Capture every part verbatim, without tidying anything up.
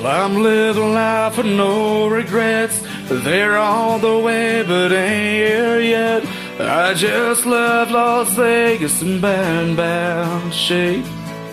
I'm living life with no regrets. They're on the way, but ain't here yet. I just left Las Vegas in bad, bad shape.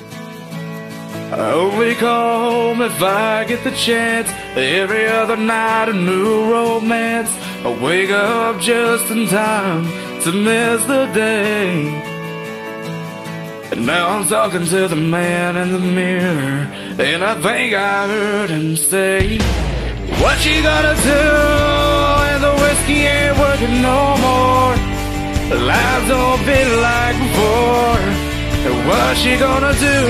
I only call home if I get the chance. Every other night a new romance. I wake up just in time to miss the day. And now I'm talking to the man in the mirror, and I think I heard him say, what you gonna do when the whiskey ain't working no more? Life don't be like before. And what you gonna do?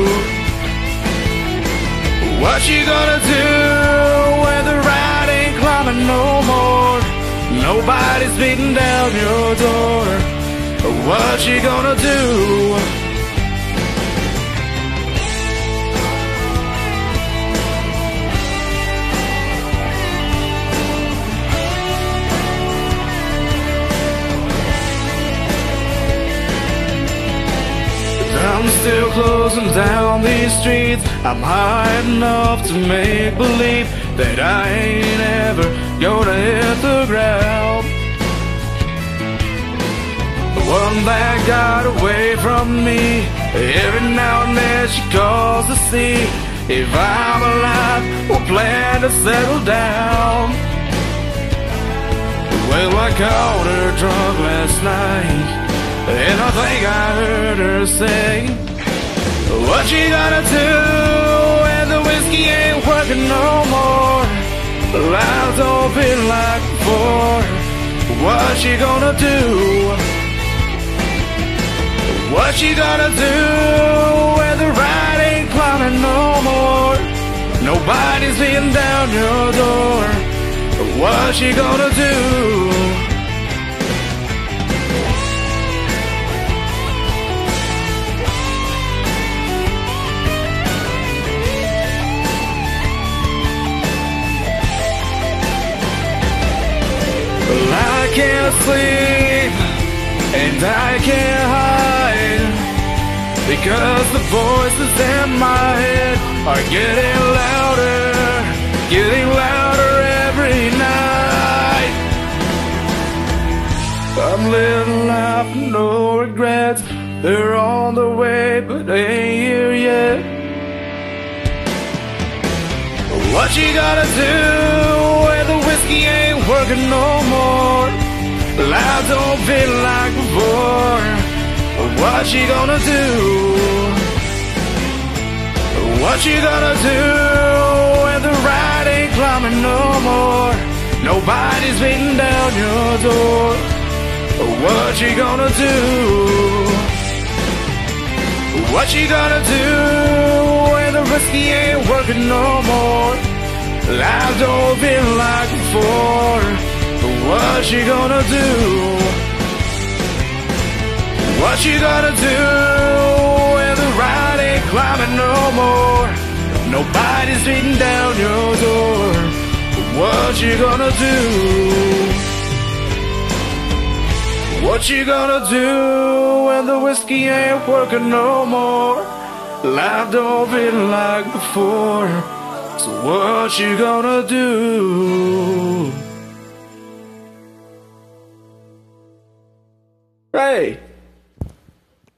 What you gonna do when the ride ain't climbing no more? Nobody's beating down your door. What you gonna do? I'm still closing down these streets. I'm high enough to make believe that I ain't ever gonna hit the ground. The one that got away from me, every now and then she calls to see if I'm alive or plan to settle down. Well, I caught her drunk last night, and I think I heard her say, what you gonna do when the whiskey ain't working no more? Life don't feel like before. What you gonna do? What you gonna do when the ride ain't climbing no more? Nobody's beating down your door. What you gonna do? I can't sleep and I can't hide, because the voices in my head are getting louder, getting louder every night. I'm living life with no regrets. They're on the way, but they ain't here yet. What you gotta do when the whiskey ain't working no more? Life don't feel like before. What you gonna do? What you gonna do when the ride ain't climbing no more? Nobody's beating down your door. What you gonna do? What you gonna do when the whiskey ain't working no more? Life don't feel like before. What you gonna do? What you gonna do when the ride ain't climbing no more? Nobody's beating down your door. What you gonna do? What you gonna do when the whiskey ain't working no more? Life don't feel like before. So what you gonna do? Hey!